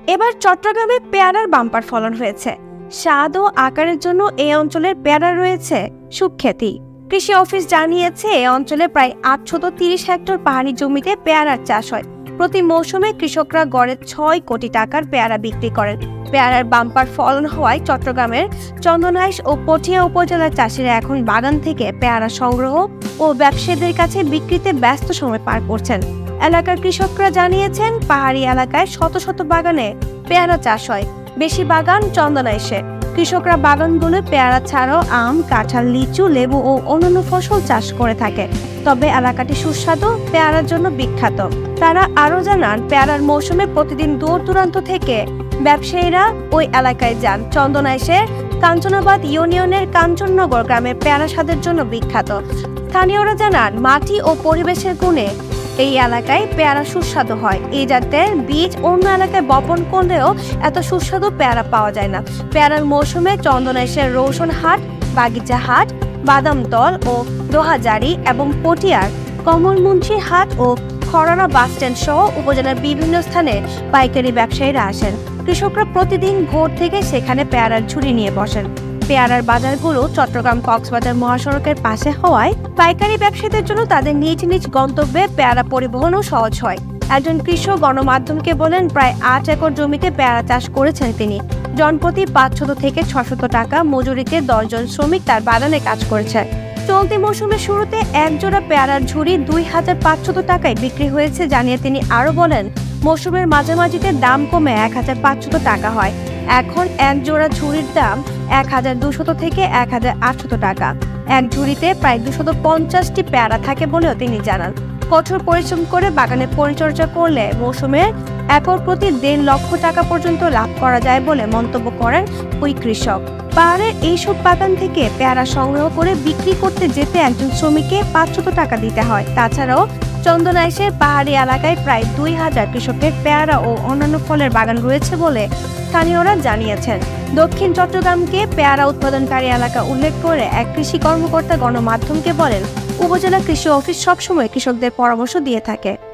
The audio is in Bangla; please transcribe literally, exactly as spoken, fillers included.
এবার চট্টগ্রামে পেয়ারার বাম্পার ফলন হয়েছে। স্বাদ ও আকারের জন্য এই অঞ্চলের পেয়ারা রয়েছে সুখ্যাতি। কৃষি অফিস জানিয়েছে এই অঞ্চলে প্রায় আটশত তিরিশ হেক্টর পাহাড়ি জমিতে পেয়ারার চাষ হয়। প্রতি মৌসুমে কৃষকরা গড়ে ছয় কোটি টাকার পেয়ারা বিক্রি করেন। পেয়ারার বাম্পার ফলন হওয়ায় চট্টগ্রামের চন্দনাইশ ও পটিয়া উপজেলার চাষিরা এখন বাগান থেকে পেয়ারা সংগ্রহ ও ব্যবসায়ীদের কাছে বিক্রিতে ব্যস্ত সময় পার করছেন। এলাকার কৃষকরা জানিয়েছেন, পাহাড়ি এলাকায় শত শত বাগানে পেয়ারা চাষ হয়। বেশি বাগান চন্দনাইশে। কৃষকরা বাগানগুলো পেয়ারা ছাড়াও আম, কাঁঠাল, লিচু, লেবু ও অন্যান্য ফসল চাষ করে থাকে। তবে এলাকাটি সুস্বাদু পেয়ারার জন্য বিখ্যাত। তারা আরও জানান, পেয়ারার মৌসুমে প্রতিদিন দূর দূরান্ত থেকে ব্যবসায়ীরা ওই এলাকায় যান। চন্দনাইশের কাঞ্চনাবাদ ইউনিয়নের কাঞ্চননগর গ্রামে পেয়ারা স্বাদের জন্য বিখ্যাত। স্থানীয়রা জানান, মাটি ও পরিবেশের গুণে এই এলাকায় পেয়ারা সুস্বাদু হয়। এই জাতের বীজ অন্য এলাকায় বপন করলেও এত সুস্বাদু পেয়ারা পাওয়া যায় না। পেয়ারার মৌসুমে চন্দনাইশের রৌশন হাট, বাগিচা হাট, বাদামতল ও দোহাজারি এবং পটিয়ার কমলমুন্সি হাট ও খরানা বাসস্ট্যান্ড সহ উপজেলার বিভিন্ন স্থানে পাইকারি ব্যবসায়ীরা আসেন। কৃষকরা প্রতিদিন ভোর থেকে সেখানে পেয়ারার ঝুড়ি নিয়ে বসেন। পেয়ারার বাজারগুলো চট্টগ্রাম কক্সবাজার মহাসড়কের পাশে হওয়ায় পাইকারি ব্যবসায়ীদের জন্য তাদের নিজ নিজ গন্তব্যে পেয়ারা পরিবহনও সহজ হয়। একজন কৃষক গণমাধ্যমকে বলেন, প্রায় আট একর জমিতে পেয়ারা চাষ করেছেন তিনি। জনপ্রতি পাঁচশত থেকে ছশত টাকা মজুরিতে দশজন শ্রমিক তার বাগানে কাজ করেছে। চলতি মৌসুমের শুরুতে এক জোড়া পেয়ারার ঝুড়ি দুই হাজার পাঁচশত টাকায় বিক্রি হয়েছে জানিয়ে তিনি আরও বলেন, মৌসুমের মাঝামাঝিতে দাম কমে এক হাজার পাঁচশত টাকা হয়। এখন এক জোড়া ঝুড়ির দাম এক হাজার দুশত থেকে এক হাজার আটশত টাকা। এক ঝুড়িতে প্রায় দুশত পঞ্চাশটি পেয়ারা থাকে বলেও তিনি জানান। কঠোর পরিশ্রম করে বাগানে পরিচর্যা করলে মৌসুমে একর প্রতি দেড় লক্ষ টাকা পর্যন্ত লাভ করা যায় বলে মন্তব্য করেন ওই কৃষক। পাহাড়ের এইসব বাগান থেকে পেয়ারা সংগ্রহ করে বিক্রি করতে যেতে একজন শ্রমিককে পাঁচশত টাকা দিতে হয়। তাছাড়াও চন্দনাইশের পাহাড়ি এলাকায় প্রায় দুই হাজার কৃষকের পেয়ারা ও অন্যান্য ফলের বাগান রয়েছে বলে স্থানীয়রা জানিয়েছেন। দক্ষিণ চট্টগ্রামকে পেয়ারা উৎপাদনকারী এলাকা উল্লেখ করে এক কৃষি কর্মকর্তা গণমাধ্যমকে বলেন, উপজেলা কৃষি অফিস সবসময় কৃষকদের পরামর্শ দিয়ে থাকে।